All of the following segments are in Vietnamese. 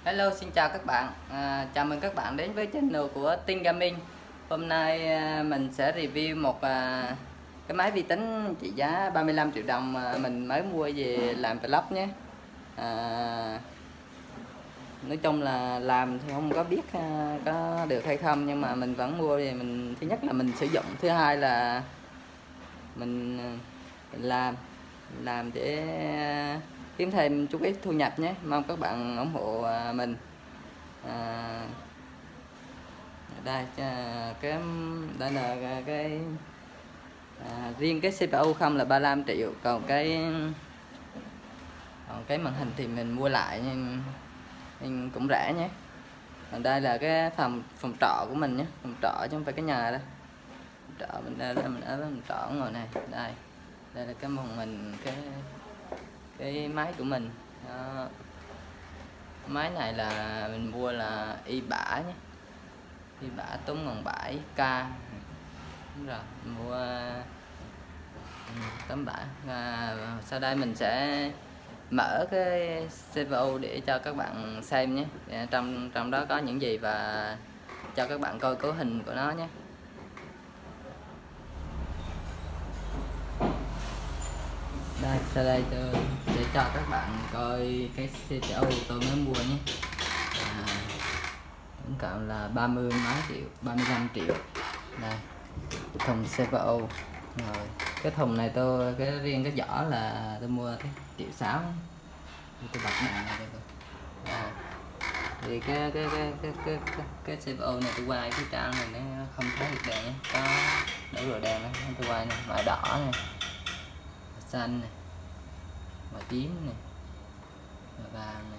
Hello, xin chào các bạn. Chào mừng các bạn đến với channel của Tinh Gaming. Hôm nay mình sẽ review một cái máy vi tính trị giá 35 triệu đồng mà mình mới mua về làm vlog nhé. Nói chung là làm thì không có biết có được hay không, nhưng mà mình vẫn mua. Thì mình thứ nhất là mình sử dụng, thứ hai là mình làm để kiếm thêm chút ít thu nhập nhé. Mong các bạn ủng hộ mình. Đây cái đây là cái riêng cái CPU không là 35 triệu, còn cái màn hình thì mình mua lại nhưng cũng rẻ nhé. Còn đây là cái phòng trọ của mình nhé, phòng trọ chứ không phải cái nhà đâu. Trọ mình đây là mình ở phòng trọ ngồi này. Đây là cái màn hình, cái máy của mình. Đó. Máy này là mình mua là i3 nhé, i3 tốn 7k. Đúng rồi, mua tấm bảng. Sau đây mình sẽ mở cái CPU để cho các bạn xem nhé, trong đó có những gì, và cho các bạn coi cấu hình của nó nhé. Đây, sau đây tôi sẽ cho các bạn coi cái CPU tôi mới mua nhé. Tổng cộng là 30 mấy triệu, 35 triệu. Đây, thùng CPU. Rồi cái thùng này riêng cái vỏ là tôi mua cái 1,6 triệu. Tôi bật này cho tôi. Thì cái CPU này tôi quay cái trang này nó không thấy được đèn nhé, có đổ rồi đèn đó. Tôi quay này, màu đỏ này, màu xanh này, màu tím này, màu vàng này.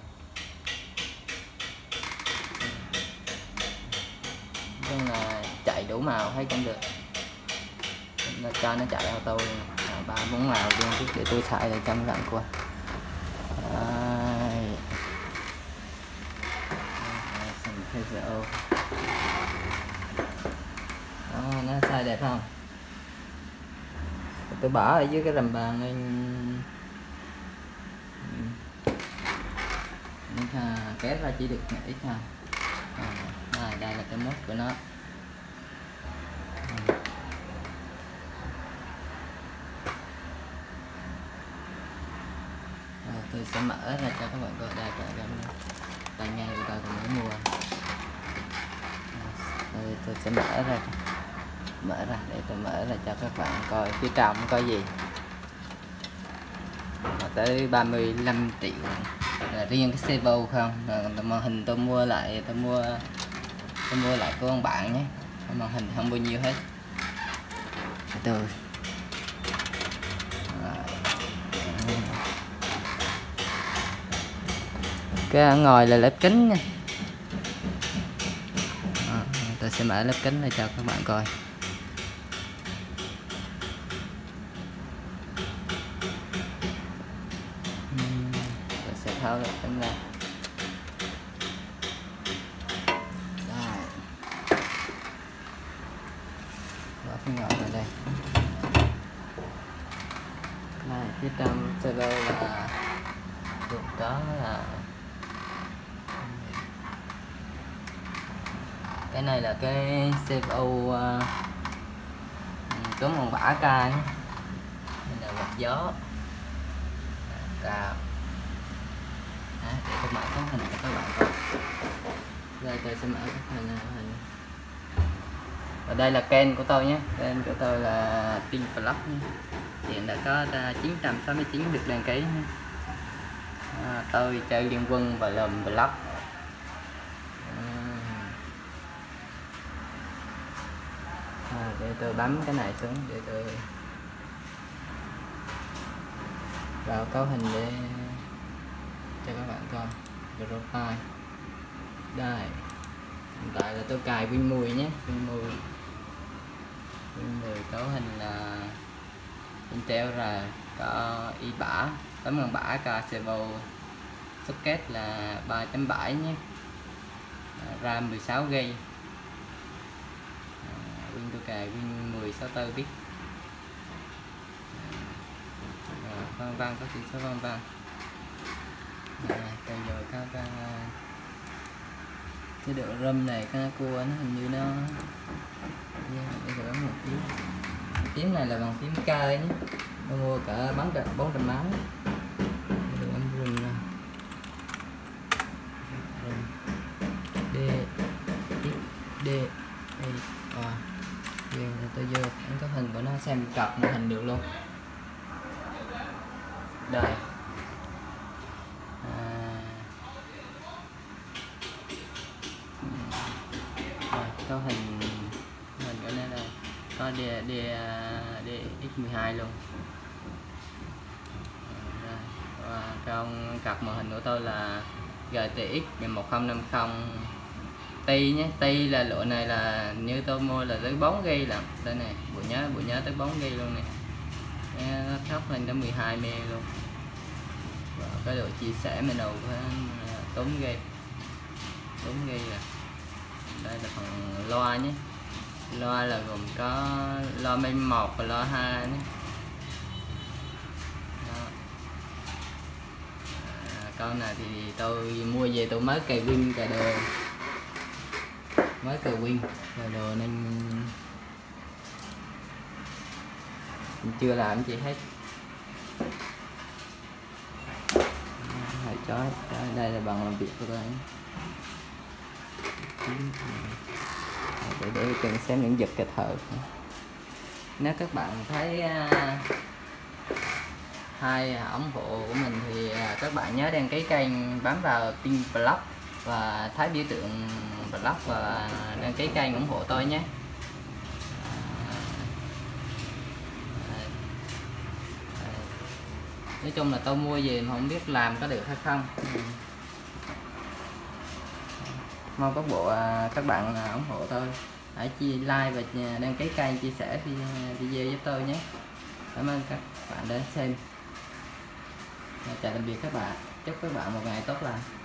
Nhưng là chạy đủ màu thấy cũng được, nó cho nó chạy auto luôn, 3-4 màu luôn chứ, để tôi xài để cho các bạn coi. Đó, nó xài đẹp không? Tôi bỏ ở dưới cái rầm bàn nên kéo ra chỉ được một ít thôi. Đây là cái mốt của nó. Tôi sẽ mở ra cho các bạn coi. Đây cái tai nghe của tôi mới mua. Tôi sẽ mở ra để tôi mở ra cho các bạn coi phía trong có gì. Tới 35 triệu là riêng cái CPU không. Màn hình tôi mua lại của ông bạn nhé. Màn hình không bao nhiêu hết. Cái ở ngoài là lớp kính nha. Tôi sẽ mở lớp kính để cho các bạn coi. Tôi sẽ tháo lớp kính ra. Bỏ cái ngọn vào đây. Này, phía trong CPU là gồm có là cái này là cái CPU có 1,3K nhé. Đây là quạt gió cao. Để tôi mở cái hình cho các bạn coi. Đây tôi sẽ mở cái hình. Và đây là kênh của tôi nhé. Kênh của tôi là Tinh Vlog nhé. Hiện đã có 969 được đăng ký. Tôi chơi Liên Quân và làm vlog. Để tôi bấm cái này xuống để tôi vào cấu hình để cho các bạn coi. Profile. Đây, hiện tại là tôi cài Win 10 nhé. Win 10 cấu hình là Intel, rồi có i3 8.3K, CPU socket là 3.7 nhé, RAM 16GB. Win tôi cài Win 10 64 bit. Vân vân, có chỉ số vân vân. Đây rồi có cái độ râm này cái cua nó hình như nó bây giờ một phím. Phím này là bằng phím cay nhé, tôi mua cả 400 máu. Đường âm rừng nè, D D giờ tôi vô anh có hình của nó xem cặp màn hình được luôn đây. Có hình của nó đây, có DX12 luôn. Và con cặp màn hình của tôi là GTX 1050 Ti nhé. Ti là loại này là như tôi mua là tới 4GB lận đây này, bộ nhớ tới 4GB luôn nè, nó thấp lên tới 12 MB luôn. Và cái độ chia sẻ menu của 4GB là đây là phần loa nhé. Loa là gồm có loa main 1 và loa 2 nhé. Con này thì tôi mua về tôi mới cài pin cài đồ, nên chưa làm gì hết. Chói đây là bằng làm việc của tôi. Để cần xem những giật kịch thở. Nếu các bạn thấy hay ủng hộ của mình thì các bạn nhớ đăng ký kênh, bấm vào tin blog và thấy biểu tượng blog và đăng ký kênh ủng hộ tôi nhé. Nói chung là tôi mua về mà không biết làm có được hay không. Mong các các bạn ủng hộ tôi, hãy like và đăng ký kênh, chia sẻ video giúp tôi nhé. Cảm ơn các bạn đã xem. Chào tạm biệt các bạn, chúc các bạn một ngày tốt lành.